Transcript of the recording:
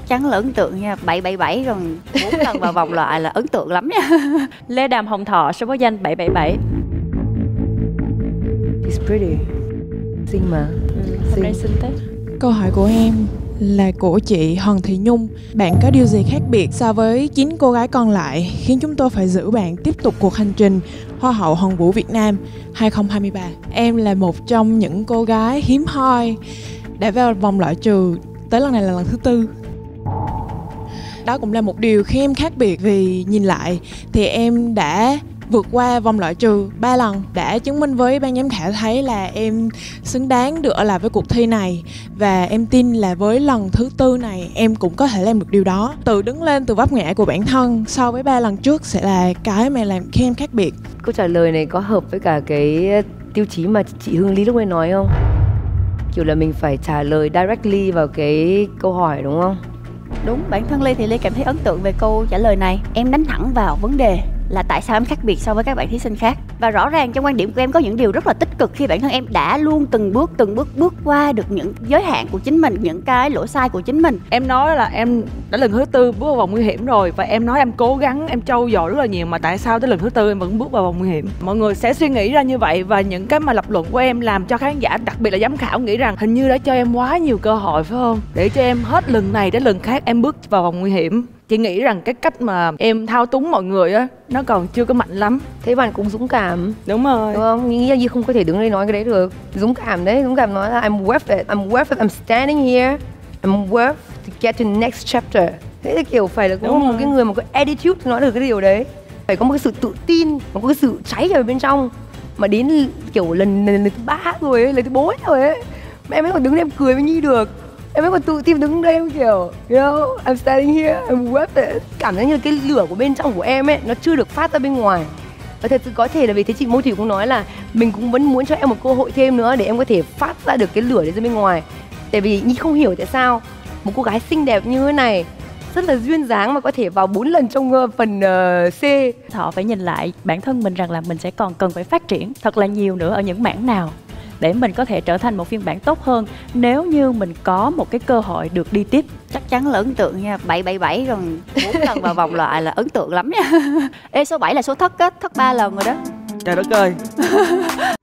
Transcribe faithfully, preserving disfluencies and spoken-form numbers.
Chắc chắn là ấn tượng nha. Bảy bảy bảy rồi bốn lần vào vòng loại là ấn tượng lắm nha. Lê Đàm Hồng Thọ, số báo danh bảy bảy bảy. It's pretty. Xinh mà. Ừ, hôm nay xinh thế. Câu hỏi của em là của chị Hằng Thị Nhung. Bạn có điều gì khác biệt so với chín cô gái còn lại khiến chúng tôi phải giữ bạn tiếp tục cuộc hành trình Hoa hậu Hồng Vũ Việt Nam hai không hai ba? Em là một trong những cô gái hiếm hoi đã vào vòng loại trừ, tới lần này là lần thứ tư. Đó cũng là một điều khiến em khác biệt, vì nhìn lại thì em đã vượt qua vòng loại trừ ba lần, đã chứng minh với ban giám khảo thấy là em xứng đáng được ở lại với cuộc thi này. Và em tin là với lần thứ tư này em cũng có thể làm được điều đó. Tự đứng lên từ vấp ngã của bản thân so với ba lần trước sẽ là cái mà làm khi em khác biệt. Câu trả lời này có hợp với cả cái tiêu chí mà chị Hương Ly lúc nãy nói không? Kiểu là mình phải trả lời directly vào cái câu hỏi đúng không? Đúng, bản thân Ly thì Ly cảm thấy ấn tượng về câu trả lời này. Em đánh thẳng vào vấn đề là tại sao em khác biệt so với các bạn thí sinh khác. Và rõ ràng trong quan điểm của em có những điều rất là tích cực khi bản thân em đã luôn từng bước từng bước bước qua được những giới hạn của chính mình, những cái lỗi sai của chính mình. Em nói là em đã lần thứ tư bước vào vòng nguy hiểm rồi, và em nói em cố gắng, em trau dồi rất là nhiều, mà tại sao tới lần thứ tư em vẫn bước vào vòng nguy hiểm? Mọi người sẽ suy nghĩ ra như vậy, và những cái mà lập luận của em làm cho khán giả, đặc biệt là giám khảo, nghĩ rằng hình như đã cho em quá nhiều cơ hội phải không, để cho em hết lần này đến lần khác em bước vào vòng nguy hiểm. Chị nghĩ rằng cái cách mà em thao túng mọi người á, nó còn chưa có mạnh lắm. Thế bạn cũng dũng cảm. Đúng rồi. Đúng không? Nghĩ là Nhi không có thể đứng đây nói cái đấy được. Dũng cảm đấy, dũng cảm nói là I'm worth it, I'm worth it, I'm standing here, I'm worth to get to the next chapter. Thế thì kiểu phải là có một cái người mà có attitude nói được cái điều đấy. Phải có một cái sự tự tin, có cái sự cháy ở bên trong. Mà đến kiểu lần, lần, lần thứ ba rồi ấy, lần thứ bốn rồi ấy, mà em mới còn đứng đây em cười với Nhi được. Em mới còn tự tin đứng đây em kiểu, you know, I'm standing here, I'm worth it. Cảm thấy như cái lửa của bên trong của em ấy, nó chưa được phát ra bên ngoài. Và thật sự có thể là vì thế chị Mô Thủy cũng nói là mình cũng vẫn muốn cho em một cơ hội thêm nữa để em có thể phát ra được cái lửa đấy ra bên ngoài. Tại vì Nhi không hiểu tại sao một cô gái xinh đẹp như thế này, rất là duyên dáng mà có thể vào bốn lần trong uh, phần uh, C. Họ phải nhìn lại bản thân mình rằng là mình sẽ còn cần phải phát triển thật là nhiều nữa ở những mảng nào để mình có thể trở thành một phiên bản tốt hơn nếu như mình có một cái cơ hội được đi tiếp. Chắc chắn là ấn tượng nha. Bảy bảy bảy rồi bốn lần vào vòng loại là ấn tượng lắm nha. Ê, số bảy là số thất á, thất ba lần rồi đó. Trời đất ơi.